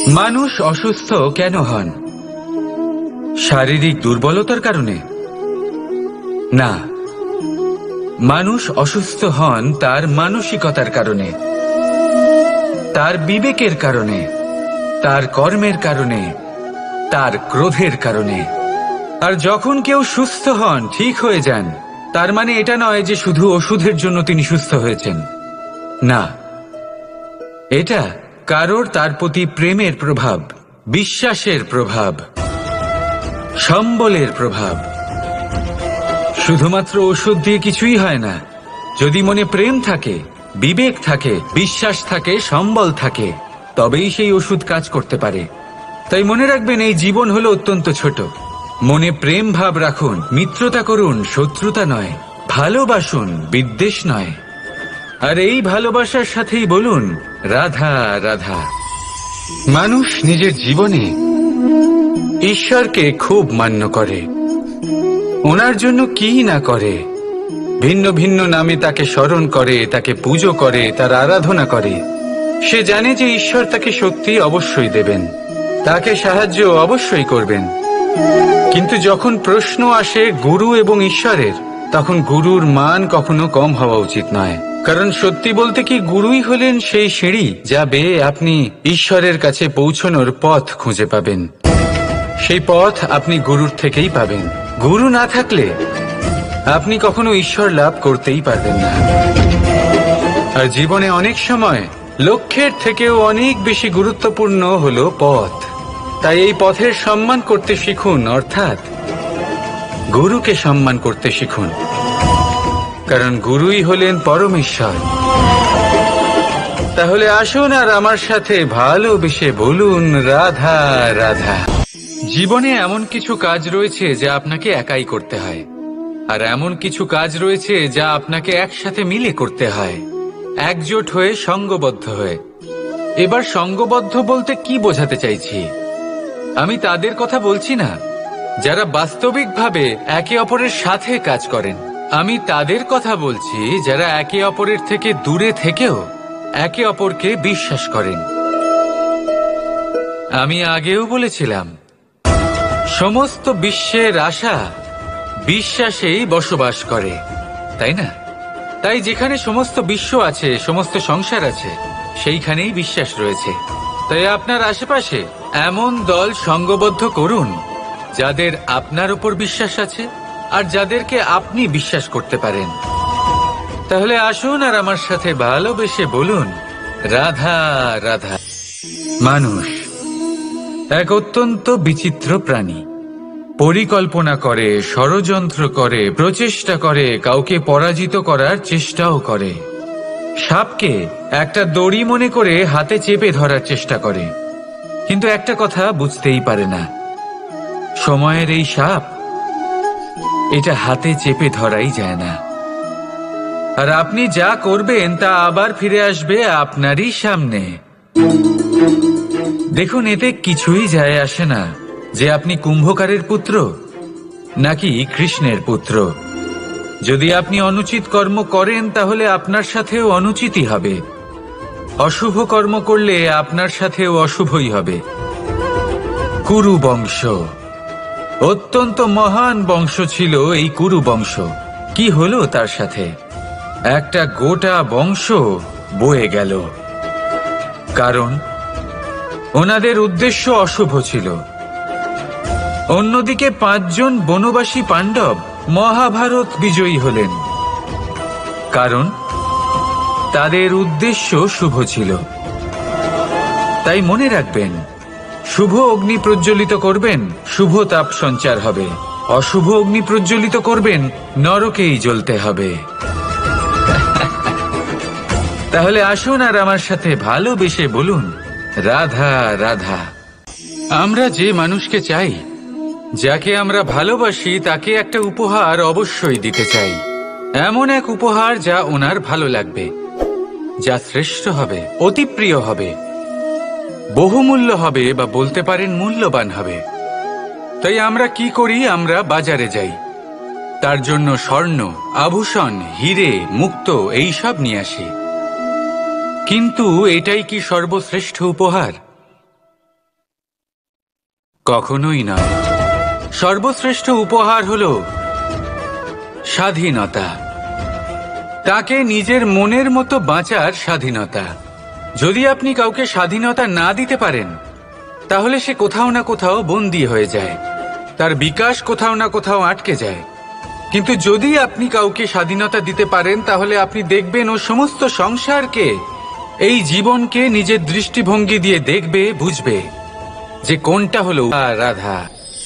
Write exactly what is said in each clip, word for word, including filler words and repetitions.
মানুষ অসুস্থ কেন হন? শারীরিক দুর্বলতার কারণে? না, মানুষ অসুস্থ হন তার মানসিকতার কারণে, তার বিবেকের কারণে, তার কর্মের কারণে, তার ক্রোধের কারণে। আর যখন কেউ সুস্থ হন, ঠিক হয়ে যান, তার মানে এটা নয় যে শুধু ওষুধের জন্য তিনি সুস্থ হয়েছেন। না, এটা কারোর তার প্রতি প্রেমের প্রভাব, বিশ্বাসের প্রভাব, সম্বলের প্রভাব। শুধুমাত্র ওষুধ দিয়ে কিছুই হয় না। যদি মনে প্রেম থাকে, বিবেক থাকে, বিশ্বাস থাকে, সম্বল থাকে, তবেই সেই ওষুধ কাজ করতে পারে। তাই মনে রাখবেন, এই জীবন হলো অত্যন্ত ছোট। মনে প্রেম ভাব রাখুন, মিত্রতা করুন, শত্রুতা নয়। ভালোবাসুন, বিদ্বেষ নয়। আর এই ভালোবাসার সাথেই বলুন রাধা রাধা। মানুষ নিজের জীবনে ঈশ্বরকে খুব মান্য করে, ওনার জন্য কি না করে। ভিন্ন ভিন্ন নামে তাকে স্মরণ করে, তাকে পুজো করে, তার আরাধনা করে। সে জানে যে ঈশ্বর তাকে শক্তি অবশ্যই দেবেন, তাকে সাহায্য অবশ্যই করবেন। কিন্তু যখন প্রশ্ন আসে গুরু এবং ঈশ্বরের, তখন গুরুর মান কখনো কম হওয়া উচিত নয়। কারণ সত্যি বলতে কি, গুরুই হলেন সেই সিঁড়ি যা বেয়ে আপনি ঈশ্বরের কাছে পৌঁছানোর পথ খুঁজে পাবেন। সেই পথ আপনি গুরুর থেকেই পাবেন। গুরু না থাকলে আপনি কখনো ঈশ্বর লাভ করতেই পারবেন না। আর জীবনে অনেক সময় লক্ষ্যের থেকেও অনেক বেশি গুরুত্বপূর্ণ হলো পথ। তাই এই পথের সম্মান করতে শিখুন, অর্থাৎ গুরুকে সম্মান করতে শিখুন। কারণ গুরুই হলেন পরমেশ্বর। তাহলে আসুন আর আমার সাথে ভালোবেসে বলুন রাধা রাধা। জীবনে এমন কিছু কাজ রয়েছে যা আপনাকে একাই করতে হয়, আর এমন কিছু কাজ রয়েছে যা আপনাকে একসাথে মিলে করতে হয়, একজোট হয়ে, সঙ্গবদ্ধ হয়ে। এবার সঙ্গবদ্ধ বলতে কি বোঝাতে চাইছি? আমি তাদের কথা বলছি না যারা বাস্তবিকভাবে একে অপরের সাথে কাজ করেন। আমি তাদের কথা বলছি যারা একে অপরের থেকে দূরে থেকেও একে অপরকে বিশ্বাস করেন। আমি আগেও বলেছিলাম, সমস্ত বিশ্বের আশা বিশ্বাসেই বসবাস করে, তাই না? তাই যেখানে সমস্ত বিশ্ব আছে, সমস্ত সংসার আছে, সেইখানেই বিশ্বাস রয়েছে। তাই আপনার আশেপাশে এমন দল সঙ্গবদ্ধ করুন যাদের আপনার উপর বিশ্বাস আছে আর যাদেরকে আপনি বিশ্বাস করতে পারেন। তাহলে আসুন আর আমার সাথে ভালোবেসে বলুন রাধা রাধা। মানুষ এক অত্যন্ত বিচিত্র প্রাণী। পরিকল্পনা করে, ষড়যন্ত্র করে, প্রচেষ্টা করে, কাউকে পরাজিত করার চেষ্টাও করে। সাপকে একটা দড়ি মনে করে হাতে চেপে ধরার চেষ্টা করে, কিন্তু একটা কথা বুঝতেই পারে না, সময়ের এই সাপ, এটা হাতে চেপে ধরাই যায় না। আর আপনি যা করবেন তা আবার ফিরে আসবে আপনারই সামনে। দেখুন, এতে কিছুই যায় আসে না যে আপনি কুম্ভকারের পুত্র নাকি কৃষ্ণের পুত্র। যদি আপনি অনুচিত কর্ম করেন তাহলে আপনার সাথেও অনুচিতই হবে। অশুভ কর্ম করলে আপনার সাথেও অশুভই হবে। কুরু বংশ অত্যন্ত মহান বংশ ছিল। এই কুরু বংশ কি হলো তার সাথে? একটা গোটা বংশ বয়ে গেল, কারণ ওনাদের উদ্দেশ্য অশুভ ছিল। অন্যদিকে পাঁচজন বনবাসী পাণ্ডব মহাভারত বিজয়ী হলেন, কারণ তাদের উদ্দেশ্য শুভ ছিল। তাই মনে রাখবেন, শুভ অগ্নি প্রজ্বলিত করবেন, শুভ তাপ সঞ্চার হবে। অশুভ অগ্নি প্রজ্বলিত করবেন, নরকেই জ্বলতে হবে। তাহলে আসুন আর আমার সাথে ভালোবেসে বলুন রাধা রাধা। আমরা যে মানুষকে চাই, যাকে আমরা ভালোবাসি, তাকে একটা উপহার অবশ্যই দিতে চাই। এমন এক উপহার যা ওনার ভালো লাগবে, যা শ্রেষ্ঠ হবে, অতি প্রিয় হবে, বহুমূল্য হবে, বা বলতে পারেন মূল্যবান হবে। তাই আমরা কি করি? আমরা বাজারে যাই, তার জন্য স্বর্ণ, আভূষণ, হিরে, মুক্ত এইসব নিয়ে আসি। কিন্তু এটাই কি সর্বশ্রেষ্ঠ উপহার? কখনোই নয়। সর্বশ্রেষ্ঠ উপহার হলো স্বাধীনতা, তাকে নিজের মনের মতো বাঁচার স্বাধীনতা। যদি আপনি কাউকে স্বাধীনতা না দিতে পারেন, তাহলে সে কোথাও না কোথাও বন্দী হয়ে যায়, তার বিকাশ কোথাও না কোথাও আটকে যায়। কিন্তু যদি আপনি কাউকে স্বাধীনতা দিতে পারেন, তাহলে আপনি দেখবেন ও সমস্ত সংসারকে, এই জীবনকে নিজের দৃষ্টিভঙ্গি দিয়ে দেখবে, বুঝবে যে কোনটা হলো রাধা।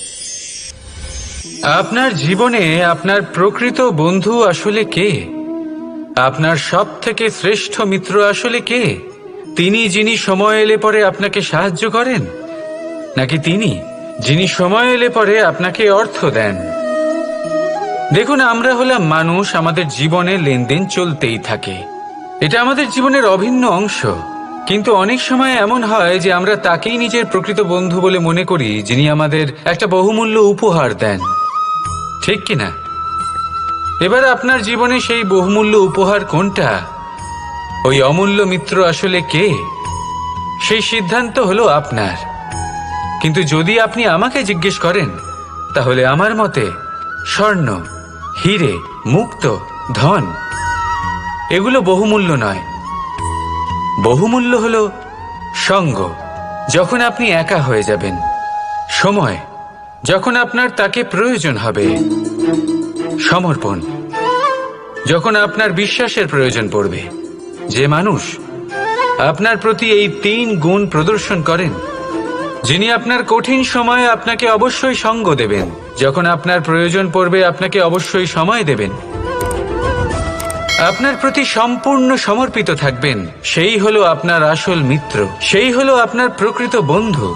আপনার জীবনে আপনার প্রকৃত বন্ধু আসলে কে? আপনার সব থেকে শ্রেষ্ঠ মিত্র আসলে কে? তিনি যিনি সময় এলে পরে আপনাকে সাহায্য করেন, নাকি তিনি যিনি সময় এলে পরে আপনাকে অর্থ দেন? দেখুন, আমরা হলাম মানুষ, আমাদের জীবনে লেনদেন চলতেই থাকে, এটা আমাদের জীবনের অভিন্ন অংশ। কিন্তু অনেক সময় এমন হয় যে আমরা তাকেই নিজের প্রকৃত বন্ধু বলে মনে করি, যিনি আমাদের একটা বহুমূল্য উপহার দেন, ঠিক কিনা? এবার আপনার জীবনে সেই বহুমূল্য উপহার কোনটা, ওই অমূল্য মিত্র আসলে কে, সেই সিদ্ধান্ত হলো আপনার। কিন্তু যদি আপনি আমাকে জিজ্ঞেস করেন, তাহলে আমার মতে স্বর্ণ, হিরে, মুক্ত, ধন এগুলো বহুমূল্য নয়। বহুমূল্য হলো সঙ্গ, যখন আপনি একা হয়ে যাবেন, সময়, যখন আপনার তাকে প্রয়োজন হবে, সমর্পণ, যখন আপনার বিশ্বাসের প্রয়োজন পড়বে। যে মানুষ আপনার প্রতি এই তিন গুণ প্রদর্শন করেন, যিনি আপনার কঠিন সময়ে আপনাকে অবশ্যই সঙ্গ দেবেন, যখন আপনার প্রয়োজন পড়বে আপনাকে অবশ্যই সময় দেবেন, আপনার প্রতি সম্পূর্ণ সমর্পিত থাকবেন, সেই হলো আপনার আসল মিত্র, সেই হলো আপনার প্রকৃত বন্ধু।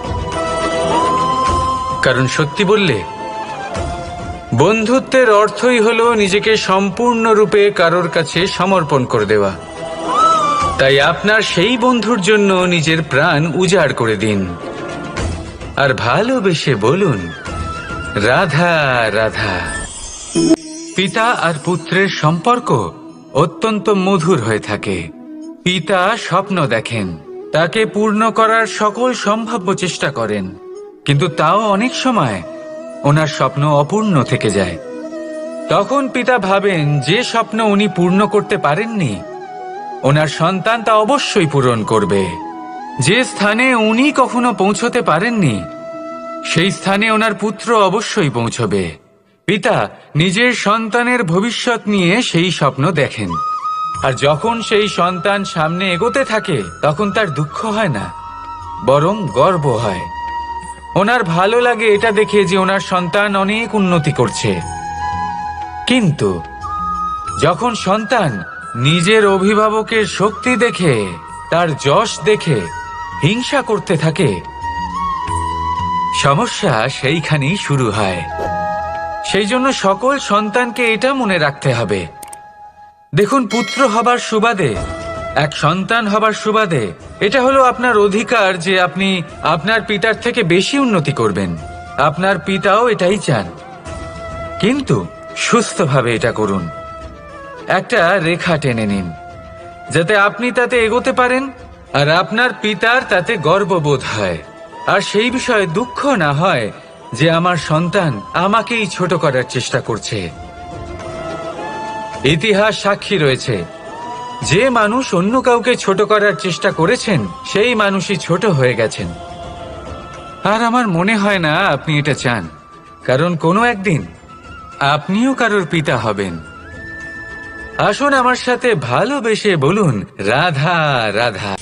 কারণ সত্যি বললে, বন্ধুত্বের অর্থই হলো নিজেকে সম্পূর্ণরূপে কারোর কাছে সমর্পণ করে দেওয়া। তাই আপনার সেই বন্ধুর জন্য নিজের প্রাণ উজাড় করে দিন, আর ভালোবেসে বলুন, রাধা রাধা। পিতা আর পুত্রের সম্পর্ক অত্যন্ত মধুর হয়ে থাকে। পিতা স্বপ্ন দেখেন, তাকে পূর্ণ করার সকল সম্ভাব্য চেষ্টা করেন, কিন্তু তাও অনেক সময় ওনার স্বপ্ন অপূর্ণ থেকে যায়। তখন পিতা ভাবেন যে স্বপ্ন উনি পূর্ণ করতে পারেননি, ওনার সন্তান তা অবশ্যই পূরণ করবে। যে স্থানে উনি কখনো পৌঁছতে পারেননি, সেই স্থানে ওনার পুত্র অবশ্যই পৌঁছবে। পিতা নিজের সন্তানের ভবিষ্যৎ নিয়ে সেই স্বপ্ন দেখেন, আর যখন সেই সন্তান সামনে এগোতে থাকে, তখন তার দুঃখ হয় না, বরং গর্ব হয়। ওনার ভালো লাগে এটা দেখে যে ওনার সন্তান অনেক উন্নতি করছে। কিন্তু যখন সন্তান নিজের অভিভাবকের শক্তি দেখে, তার যশ দেখে হিংসা করতে থাকে, সমস্যা সেইখানেই শুরু হয়। সেই জন্য সকল সন্তানকে এটা মনে রাখতে হবে, দেখুন, পুত্র হবার সুবাদে, এক সন্তান হবার সুবাদে এটা হলো আপনার অধিকার যে আপনি আপনার পিতার থেকে বেশি উন্নতি করবেন। আপনার পিতাও এটাই চান, কিন্তু সুস্থভাবে এটা করুন। একটা রেখা টেনে নিন, যাতে আপনি তাতে এগোতে পারেন, আর আপনার পিতার তাতে গর্ববোধ হয়, আর সেই বিষয়ে দুঃখ না হয় যে আমার সন্তান আমাকেই ছোট করার চেষ্টা করছে। ইতিহাস সাক্ষী রয়েছে, যে মানুষ অন্য কাউকে ছোট করার চেষ্টা করেছেন, সেই মানুষই ছোট হয়ে গেছেন। আর আমার মনে হয় না আপনি এটা চান, কারণ কোনো একদিন আপনিও কারোর পিতা হবেন। আসুন আমার সাথে ভালোবেসে বলুন, রাধা রাধা।